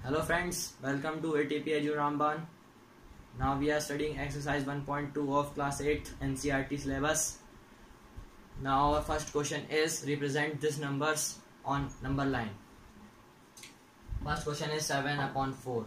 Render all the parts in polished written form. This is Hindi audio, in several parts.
Hello friends, welcome to ATP Edu Ramban. Now we are studying exercise 1.2 of class 8 NCERT syllabus. Now our first question is represent these numbers on number line. First question is 7/4.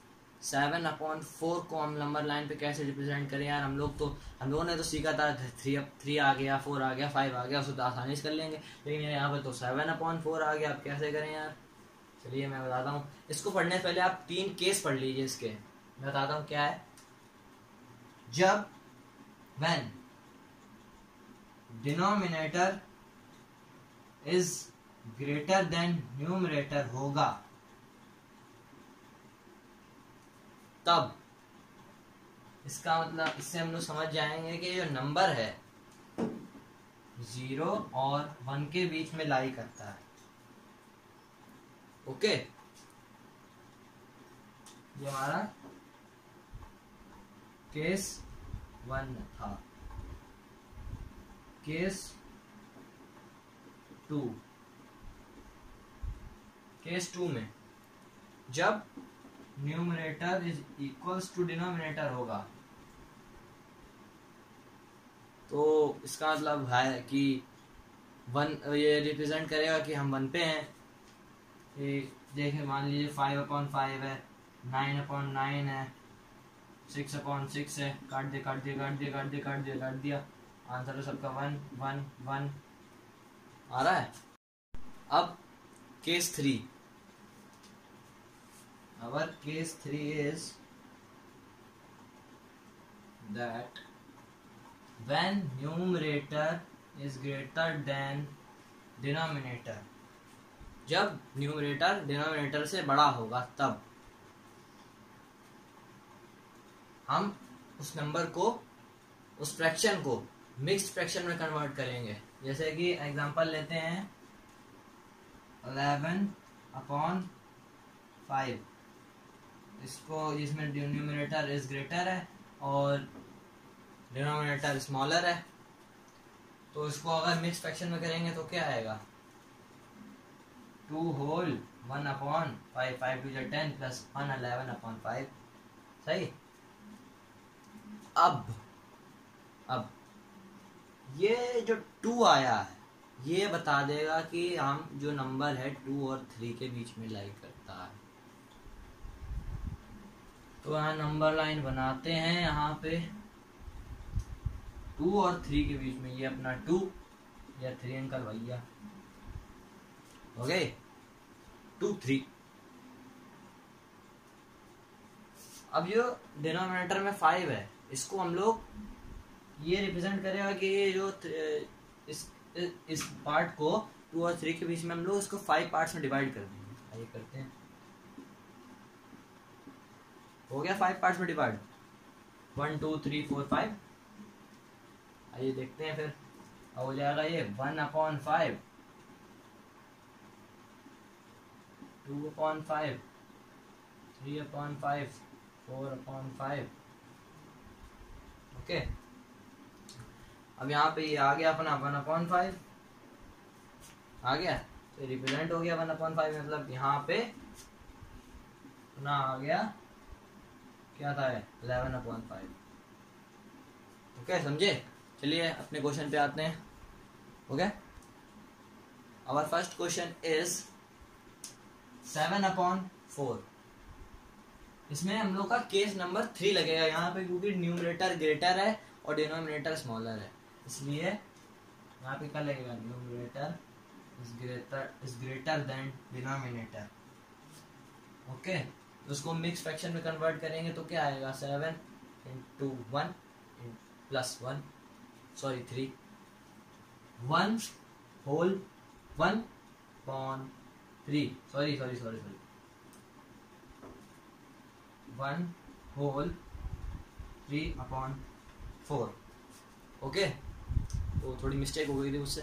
7/4 को हम नंबर लाइन पे कैसे रिप्रेजेंट करें यार। हम लोगों ने तो सीखा था 3 आ गया, 4 आ गया, 5 आ गया, उसको तो आसानी से कर लेंगे, लेकिन यहाँ पे तो 7/4 आ गया। आप कैसे करें यार। चलिए मैं बताता हूँ। इसको पढ़ने से पहले आप 3 केस पढ़ लीजिए इसके। मैं बताता हूँ क्या है। जब when denominator is greater than numerator होगा तब, इसका मतलब इससे हम लोग समझ जाएंगे कि जो नंबर है 0 और 1 के बीच में लाई करता है। ओके, ये हमारा केस 1 था। केस 2, केस 2 में जब numerator is equals to denominator होगा तो इसका मतलब है कि 1 ये रिप्रेजेंट करेगा कि हम 1 पे हैं। देखें, मान लीजिए 5/5 है, 9/9 है, 6/6 है। काट दिया। आंसर तो सबका 1 1 1 आ रहा है। अब case 3, our case 3 is that when numerator is greater than denominator, जब न्यूमरेटर डिनोमिनेटर से बड़ा होगा तब हम उस नंबर को, उस फ्रैक्शन को मिक्स्ड फ्रैक्शन में कन्वर्ट करेंगे। जैसे कि एग्जांपल लेते हैं 11/5। इसको, इसमें न्यूमरेटर इज ग्रेटर है और डिनोमिनेटर स्मॉलर है, तो इसको अगर मिक्स फ्रैक्शन में करेंगे तो क्या आएगा। 2 होल 1/5, 5 2 10 प्लस 1 11/5। सही। अब ये जो 2 आया है ये बता देगा कि हम जो नंबर है 2 और 3 के बीच में लाई करता है। तो यहाँ नंबर लाइन बनाते हैं। यहाँ पे 2 और 3 के बीच में ये अपना 2 या 3 अंकल भैया हो गए 2 3। अब जो डिनोमिनेटर में 5 है इसको हम लोग ये रिप्रेजेंट करेगा कि ये जो इस पार्ट को 2 और 3 के बीच में हम लोग इसको 5 पार्ट्स में डिवाइड कर देंगे। आइए करते हैं। हो गया 5 पार्ट्स में डिवाइड, 1 2 3 4 5। आइए देखते हैं फिर। हो जाएगा ये 1/5, 2/5, 3/5, 4/5। ओके, अब यहाँ पे ये आ गया अपना 1/5 आ गया, तो रिप्रेजेंट हो गया 1/5। मतलब यहाँ पे अपना आ गया क्या था 11/5। ओके, समझे। चलिए अपने क्वेश्चन पे आते हैं। Okay, our first question is 7/4। इसमें हम लोग का केस नंबर 3 लगेगा यहाँ पे, क्योंकि न्यूमरेटर ग्रेटर है और डिनोमिनेटर स्मॉलर है, इसलिए यहाँ पे क्या लगेगा, numerator is greater than denominator. Okay, तो उसको मिक्स फ्रैक्शन में कन्वर्ट करेंगे तो क्या आएगा 7 × 1 plus 1 sorry 3 1 whole 1/3 sorry 1 whole 3/4। Okay, तो थोड़ी मिस्टेक हो गई थी उससे।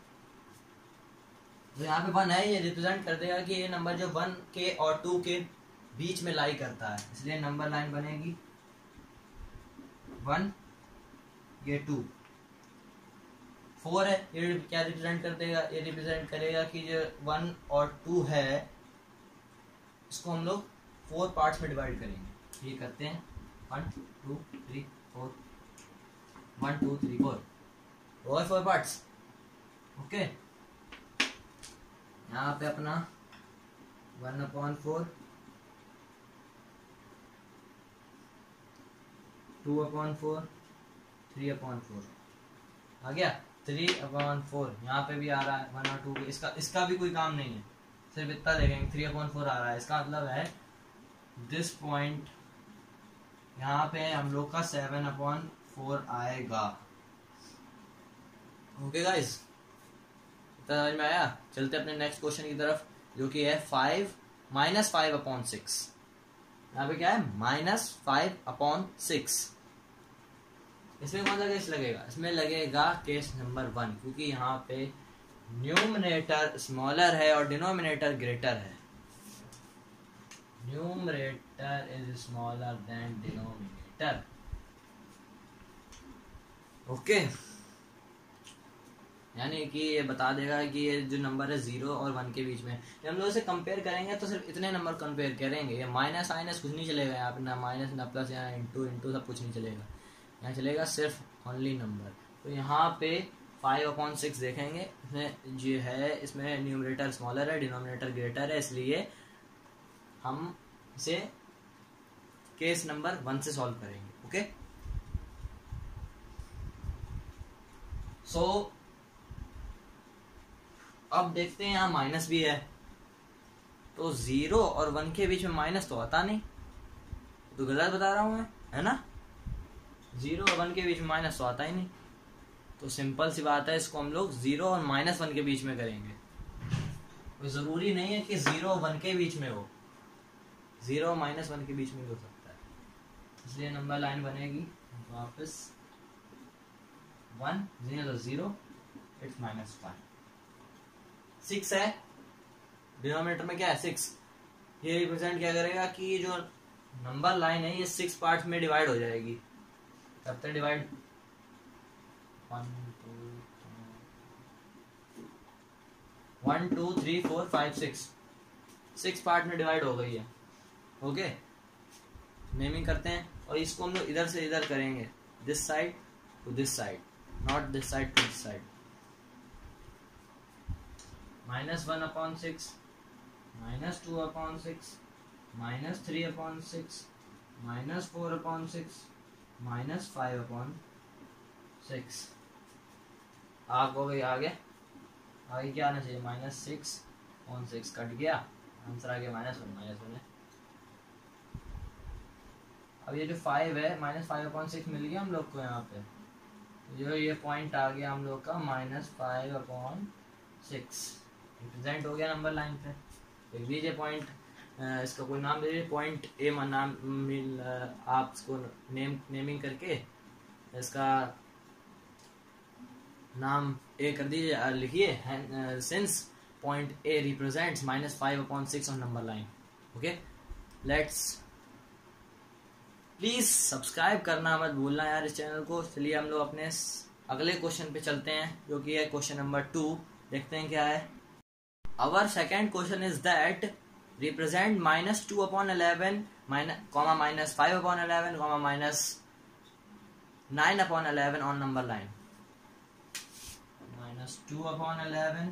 तो यहाँ पे 1 है, ये रिप्रेजेंट कर देगा कि ये नंबर जो 1 के और 2 के बीच में लाई करता है, इसलिए नंबर लाइन बनेगी 1 ये 2। 4 है, ये क्या रिप्रेजेंट कर देगा, ये रिप्रेजेंट करेगा कि जो 1 और 2 है इसको हम लोग 4 पार्ट्स में डिवाइड करेंगे। ये करते हैं 1 2 3 4 1 2 3 4 और 4 पार्ट्स। ओके, यहाँ पे अपना 1/4 2/4 3/4 आ गया। 3/4 यहाँ पे भी आ रहा है 1 और 2, इसका भी कोई काम नहीं है, सिर्फ इतना देखेंगे 3/4 आ रहा है। इसका मतलब है दिस पॉइंट यहाँ पे हम लोग का 7/4 आएगा। ओके गाइस, समझ में आया? चलते अपने नेक्स्ट क्वेश्चन की तरफ, जो कि है 5 -5/6। यहाँ पे क्या है? -5/6। इसमें कौन सा केस लगेगा? इसमें लगेगा केस नंबर 1, क्योंकि यहाँ पे न्यूमरेटर स्मॉलर है और डिनोमिनेटर ग्रेटर है। Numerator is smaller than denominator. Okay, यानी कि ये बता देगा कि ये जो नंबर है 0 और 1 के बीच में। जब हम लोग इसे कंपेयर करेंगे तो सिर्फ इतने नंबर कंपेयर करेंगे। ये माइनस माइनस कुछ नहीं चलेगा यहाँ पे, ना माइनस ना प्लस या इंटू इंटू सब कुछ नहीं चलेगा। यहाँ चलेगा सिर्फ ओनली नंबर। तो यहाँ पे 5/6 देखेंगे, इसमें जो है इसमें न्यूमरेटर स्मॉलर है, डिनोमिनेटर ग्रेटर है, इसलिए हम इसे केस नंबर 1 से सॉल्व करेंगे। ओके, सो अब देखते हैं, यहाँ माइनस भी है, तो 0 और 1 के बीच में माइनस तो आता नहीं, तो गलत बता रहा हूं मैं, है ना? 0 और 1 के बीच में माइनस तो आता ही नहीं, तो सिंपल सी बात है, इसको हम लोग 0 और -1 के बीच में करेंगे। कोई जरूरी नहीं है कि 0 और 1 के बीच में हो, 0 और -1 के बीच में भी हो सकता है। इसलिए नंबर लाइन बनेगी वापस 1 0 इट्स -5। 6 है, डिनोमिनेटर में क्या है 6। ये रिप्रेजेंट क्या करेगा कि ये जो नंबर लाइन है ये 6 पार्ट्स में डिवाइड हो जाएगी। कब तक डिवाइड? 1 2 3 4 5 6 पार्ट में डिवाइड हो गई है। ओके, नेमिंग करते हैं और इसको हम लोग इधर से इधर करेंगे, this side to this side, not this side to this side. -1/6 -2/6 -3/6 -4/6 -5/6। आप हो गई आगे क्या आना चाहिए? -6/6 कट गया, आंसर आ गया -1 है। अब ये जो 5 है -5/6 मिल गया हम लोग को। यहाँ पे जो ये पॉइंट आ गया हम लोग का -5/6 रिप्रेजेंट हो गया नंबर लाइन पे। देख लीजिए पॉइंट, इसका कोई नाम दे दीजिए, पॉइंट ए नाम आप इसको नेमिंग करके इसका नाम ए कर दीजिए, लिखिए since point A represents -5/6 on number line. Okay, let's please subscribe करना मत भूलना यार इस चैनल को। चलिए हम लोग अपने अगले क्वेश्चन पे चलते हैं, जो कि है क्वेश्चन नंबर 2। देखते हैं क्या है। Our second question is that represent -2/11 -5/11 -9/11 on number line. -2/11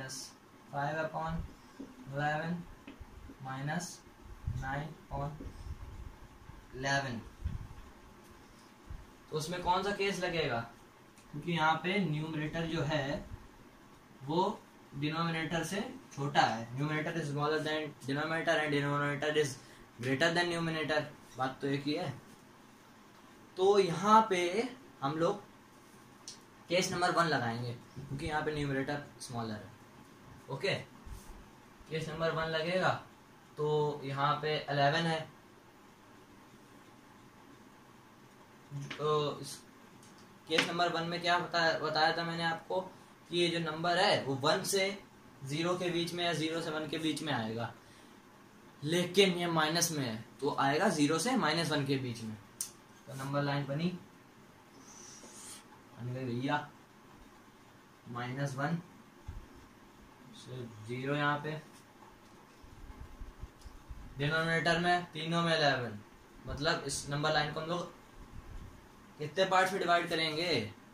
-5/11 -9/11। तो उसमें कौन सा केस लगेगा? क्योंकि यहाँ पे न्यूमरेटर जो है वो डिनोमिनेटर से छोटा है। Numerator is smaller than denominator and denominator is greater than numerator. बात तो एक ही है। तो यहाँ पे हम लोग केस नंबर 1 लगाएंगे, क्योंकि यहाँ पे न्यूमरेटर स्मॉलर है। ओके, केस नंबर 1 लगेगा, तो यहाँ पे 11 है। तो केस नंबर 1 में क्या बताया था मैंने आपको कि ये जो नंबर है वो 1 से 0 के बीच में या 0 से 1 के बीच में आएगा, लेकिन ये माइनस में है तो आएगा 0 से -1 के बीच में। तो नंबर लाइन बन गई भैया, -1 से 0 यहाँ पे, डिनोमिनेटर में तीनों में 11, मतलब इस नंबर लाइन को हम लोग कितने पार्ट्स में डिवाइड करेंगे?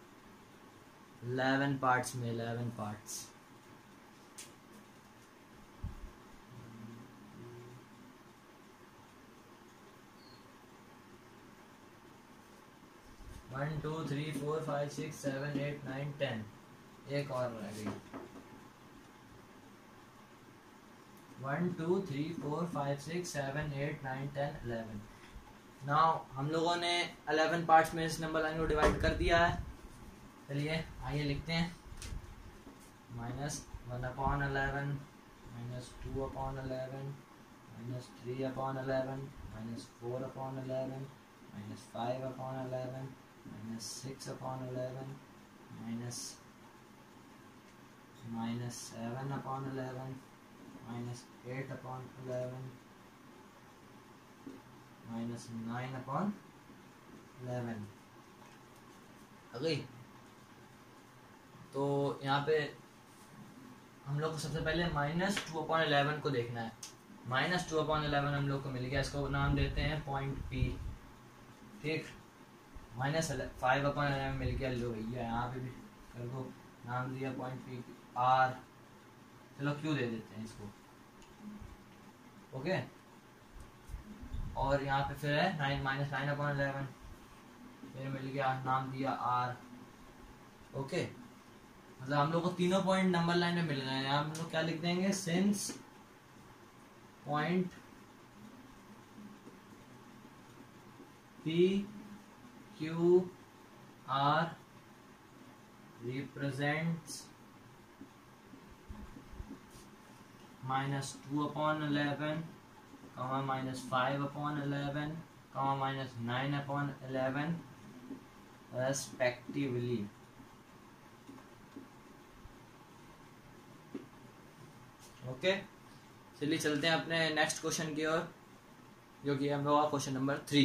11 पार्ट्स में, 11 parts. One two three four five six seven eight nine 10, एक और रह गई। 1 2 3 4 5 6 7 8 9 10 11। नाउ हम लोगों ने 11 पार्ट्स में इस नंबर लाइन को डिवाइड कर दिया है। चलिए आइए लिखते हैं। -1/11, -2/11, -3/11, -4/11, -5/11, -6/11, -7/11, -8/11, -9/11। अगली तो यहाँ पे हम लोग को सबसे पहले -2/11 को देखना है। -2/11 हम लोग को मिल गया, इसको नाम देते हैं पॉइंट P। ठीक, -5/11 मिल गया। लो भैया यहाँ पे भी कर दो, नाम दिया पॉइंट P R। चलो Q दे देते हैं इसको। ओके, और यहाँ पे फिर है -9/11, फिर मिल गया, नाम दिया R। ओके, मतलब हम लोग को तीनों पॉइंट नंबर लाइन में मिल रहे हैं। यहाँ हम लोग क्या लिख देंगे? Since point P Q R represents -2/11, -5/11, -9/11 respectively। ओके, चलिए चलते हैं अपने नेक्स्ट क्वेश्चन की ओर, जो कि हम लोग का question number 3।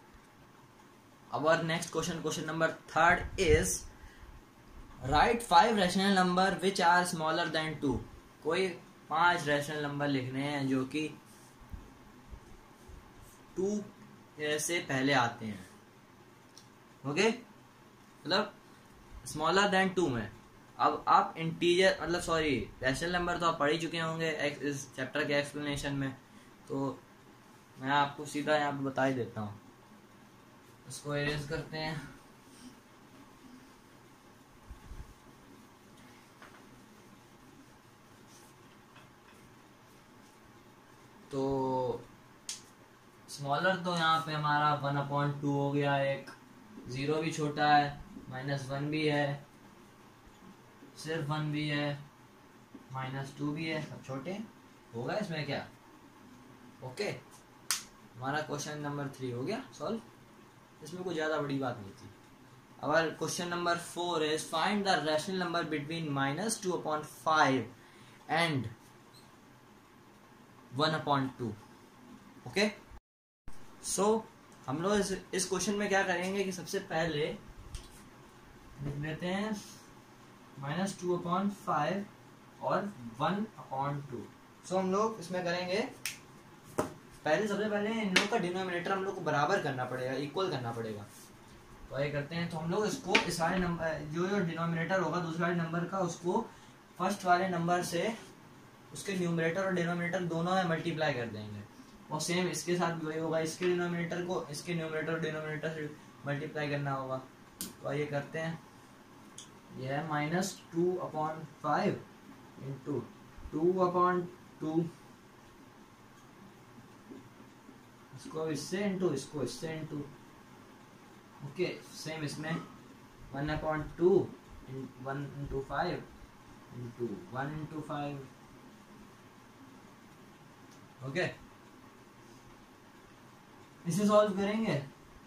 Our next question number 3 is write 5 rational number which are smaller than 2। कोई 5 रैशनल नंबर लिखने हैं जो कि 2 से पहले आते हैं। ओके, मतलब स्मॉलर देन 2 में। अब आप इंटीजर मतलब सॉरी रैशनल नंबर तो आप पढ़ ही चुके होंगे इस चैप्टर के एक्सप्लेनेशन में, तो मैं आपको सीधा यहाँ पे बता ही देता हूँ। इसको इरेज करते हैं। तो स्मॉलर तो यहाँ पे हमारा 1/2 हो गया, एक 0 भी छोटा है, -1 भी है, सिर्फ 1 भी है, -2 भी है, सब छोटे होगा इसमें क्या। ओके, हमारा क्वेश्चन नंबर 3 हो गया सॉल्व, इसमें कोई ज्यादा बड़ी बात नहीं थी। अब question number 4 is find the rational number between -2/5 and 1/2। Okay, so हम लोग इस क्वेश्चन में क्या करेंगे कि सबसे पहले लिख देते हैं -2/5 और 1/2। सो हम लोग इसमें करेंगे सबसे पहले इन लोग का डिनोमिनेटर हम लोग को बराबर करना पड़ेगा, इक्वल करना पड़ेगा। तो ये करते हैं। तो हम लोग इसको इस वाले नंबर जो डिनोमिनेटर होगा दूसरे वाले नंबर का, उसको फर्स्ट वाले नंबर से उसके न्यूमरेटर और डिनोमिनेटर दोनों में मल्टीप्लाई कर देंगे। और सेम इसके साथ भी वही होगा, इसके डिनोमिनेटर को इसके न्यूमरेटर और डिनोमिनेटर से मल्टीप्लाई करना होगा। तो ये करते हैं, यह है -2/5 इंटू 2/2, इसको इससे इंटू, इसको इससे इंटू। ओके, सेम इसमें 1/2 1 × 5 इंटू 1 × 5। ओके, इसे सॉल्व करेंगे।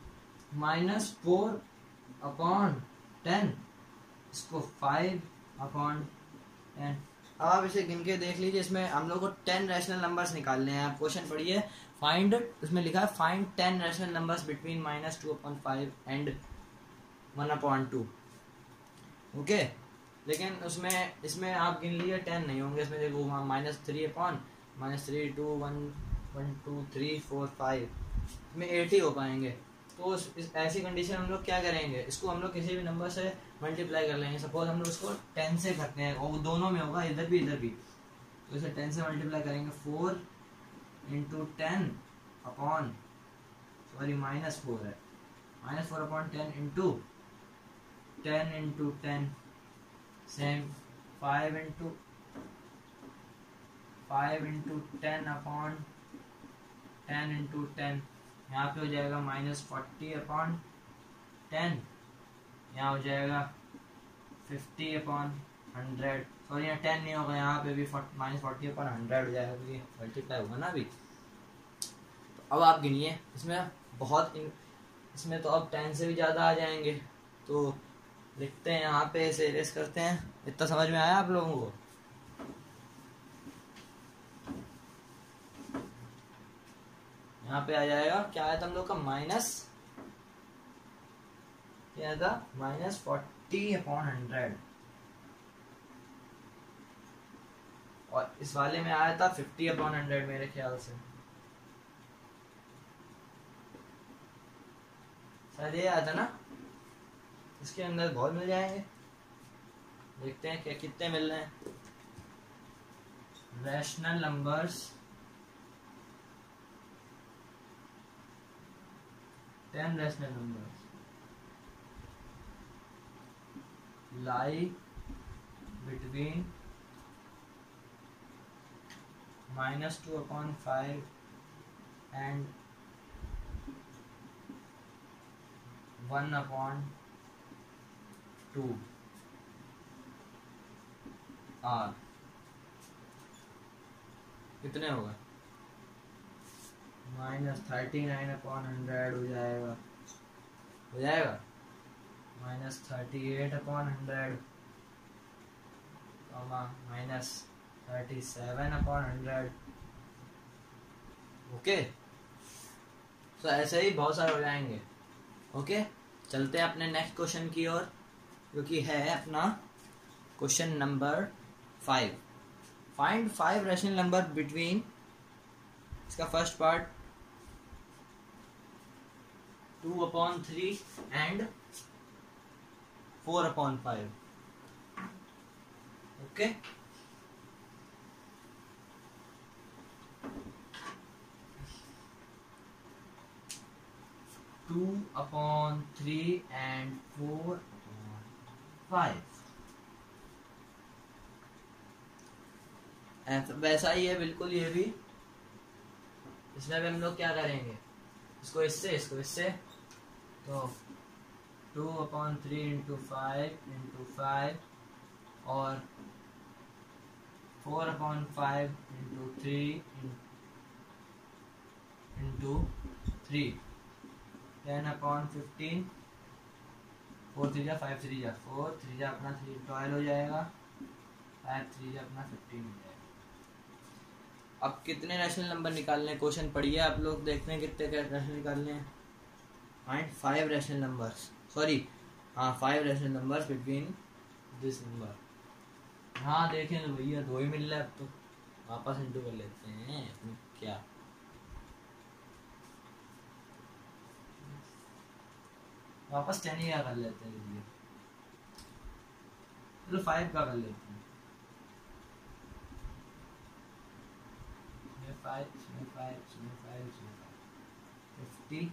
-4/10, इसको 5/10। आप इसे गिन के देख लीजिए। इसमें हम लोग को 10 रैशनल नंबर्स निकालने हैं। आप क्वेश्चन पढ़िए, फाइंड, उसमें लिखा है find 10 rational numbers between -2/5 and 1/2। Okay, लेकिन इसमें आप गिन लीजिए 10 नहीं होंगे। इसमें देखो -3/, -3 2 1 1 2 3 4 5 में 8 ही हो पाएंगे। तो इस ऐसी कंडीशन हम लोग क्या करेंगे, इसको हम लोग किसी भी नंबर से मल्टीप्लाई कर लेंगे। सपोज हम लोग इसको 10 से करते हैं और वो दोनों में होगा, इधर भी, तो इसे 10 से मल्टीप्लाई करेंगे। 4 इंटू 10 अपॉन -4 है, -4 upon 10 into 10 into 10 same 5 into 10 upon 10 into 10, यहाँ पे हो जाएगा -40 अपॉन 10, यहाँ हो जाएगा 50 अपॉन 100। सॉरी यहाँ 10 नहीं होगा, यहाँ पे भी -40 अपॉन 100 हो जाएगा क्योंकि मल्टीप्लाई होगा ना अभी। तो अब आप गिनिए, इसमें तो अब 10 से भी ज़्यादा आ जाएंगे। तो लिखते हैं यहाँ पे, इसे इरेज करते हैं। इतना समझ में आया आप लोगों को? यहाँ पे आ जाएगा, क्या आया था हम लोग का, क्या था, -40 अपॉन 100, और इस वाले में आया था 50 अपॉन 100 मेरे ख्याल से, शायद ये आया था ना। इसके अंदर बहुत मिल जाएंगे, देखते हैं क्या कितने मिल रहे हैं। Rational numbers 10 rational numbers lie between -2 upon 5 and 1 upon 2 r। कितने होगा, -39 अपॉन 100 हो जाएगा, -38 अपॉन 100, -37 अपॉन 100। ओके, तो ऐसे ही बहुत सारे हो जाएंगे। ओके, चलते हैं अपने नेक्स्ट क्वेश्चन की ओर, जो कि है अपना question number 5। Find 5 rational number between, इसका first part 2 upon 3 and 4 upon 5। Okay, two upon 3 and 4 upon 5। वैसा ही है बिल्कुल ये भी। इसमें भी हम लोग क्या करेंगे, इसको इससे, तो 2 अपॉन 3 इंटू 5 और 4 अपॉन 5 इंटू 3 इंटू 3, 10 अपॉन 15, 4 3 5 3 4 3 अपना 12 हो जाएगा, 5 3 अपना 15 हो जाएगा। अब कितने रैशनल नंबर निकालने, क्वेश्चन पढ़िए आप लोग, देखते हैं कितने रैशनल निकालने हैं। फाइंड 5 रैशनल नंबर्स, सॉरी हाँ 5 rational numbers between this number. हाँ देखें तो भैया 2 ही मिल रहा है, अब तो वापस इंटू कर लेते हैं अपने, क्या वापस 10 ही का कर लेते हैं भैया, चलो 5 का कर लेते हैं। 5 50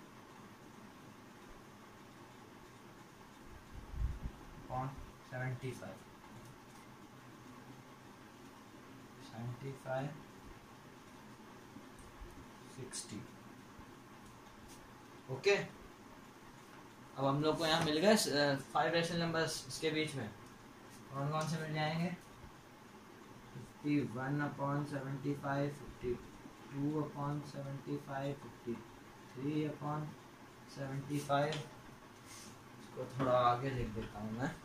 upon 75 60। ओके, अब हम लोग को यहाँ मिल गए 5 रैशनल नंबर्स। इसके बीच में कौन कौन से मिल जाएंगे, 51 अपॉन 75, 52 अपॉन 75, 53 अपॉन 75। इसको थोड़ा आगे लिख देता हूँ मैं,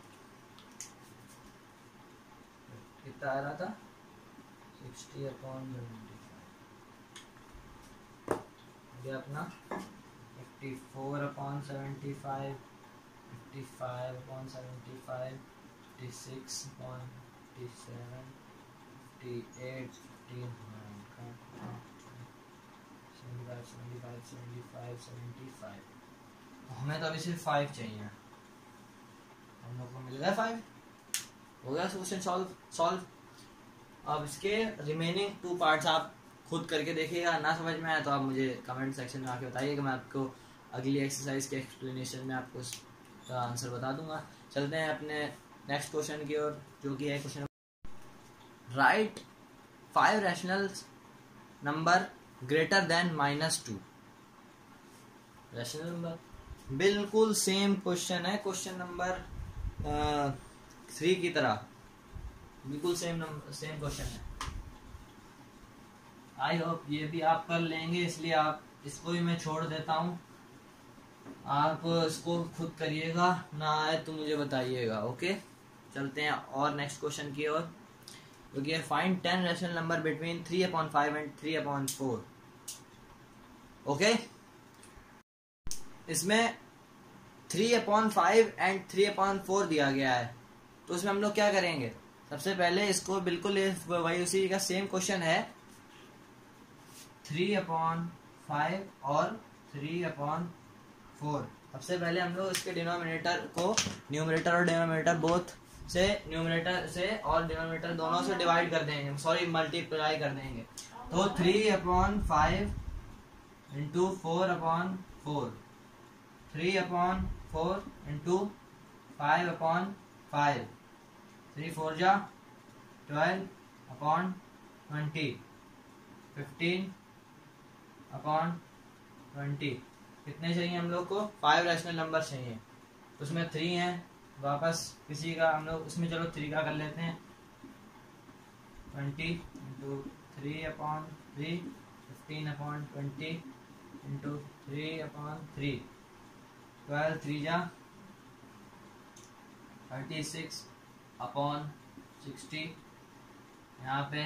कितना आ रहा था, 60 अपॉन 75 ये अपना 54 अपॉन 75, 55 अपॉन 75, 56 अपॉन 57, 58, 59, 75 हमें तो अभी सिर्फ 5 चाहिए, हम लोग को मिल गया 5। हो गया क्वेश्चन सॉल्व। अब इसके रिमेनिंग 2 पार्ट्स आप खुद करके देखिएगा, ना समझ में आया तो आप मुझे कमेंट सेक्शन में आके बताइए कि मैं आपको अगली एक्सरसाइज के एक्सप्लेनेशन में आपको उसका आंसर बता दूंगा। चलते हैं अपने नेक्स्ट क्वेश्चन की ओर, जो कि है question right 5 rational number greater than -2। Rational number बिल्कुल सेम क्वेश्चन है, क्वेश्चन नंबर 3 की तरह, बिल्कुल सेम क्वेश्चन है। आई होप ये भी आप कर लेंगे, इसलिए आप इसको भी मैं छोड़ देता हूँ, आप इसको खुद करिएगा, ना आए तो मुझे बताइएगा। ओके, चलते हैं और नेक्स्ट क्वेश्चन की ओर, जो कि है find 10 rational number between 3/5 and 3/4। Okay, इसमें 3/5 एंड 3/4 दिया गया है, तो इसमें हम लोग क्या करेंगे, सबसे पहले इसको बिल्कुल वही उसी का सेम क्वेश्चन है, 3/5 और 3/4। सबसे पहले हम लोग इसके डिनोमिनेटर को, न्यूमरेटर और डिनोमिनेटर बोथ से, न्यूमरेटर से और डिनोमिनेटर दोनों से डिवाइड कर देंगे, सॉरी मल्टीप्लाई कर देंगे। तो 3/5 इंटू 4/4, 3/4 इंटू 5/5, 3 4 जा 12/20, 15/20। कितने चाहिए हम लोग को, 5 रैशनल नंबर चाहिए, तो उसमें 3 है, वापस किसी का हम लोग उसमें चलो 3 का कर लेते हैं, 20 इंटू 3/3, 15/20 इंटू 3/3, 12 3 जा 36/60, यहाँ पे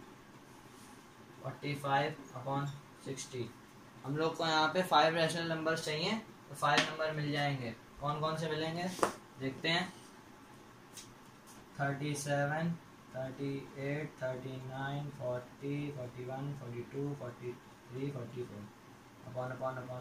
45/60। हम लोग को यहाँ पे 5 रैशनल नंबर चाहिए, तो 5 नंबर मिल जाएंगे। कौन कौन से मिलेंगे देखते हैं, 37, 38, 39, 40, 41, 42, 43, 44 अपॉन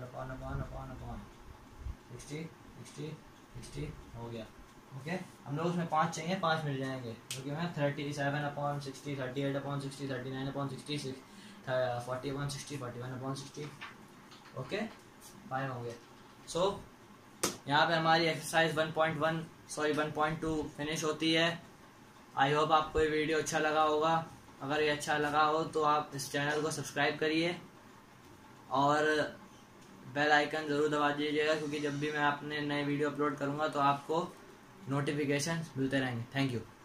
60 हो गया। ओके, हम लोग उसमें 5 चाहिए, 5 मिल जाएंगे, क्योंकि मैं 37/60, 38/60, 39/60, 40/60, 41/60। ओके, 5 हो गए। सो यहाँ पे हमारी एक्सरसाइज 1.2 फिनिश होती है। आई होप आपको ये वीडियो अच्छा लगा होगा। अगर ये अच्छा लगा हो तो आप इस चैनल को सब्सक्राइब करिए और बेल आइकन ज़रूर दबा दीजिएगा, क्योंकि जब भी मैं अपने नए वीडियो अपलोड करूँगा तो आपको नोटिफिकेशन मिलते रहेंगे। Thank you.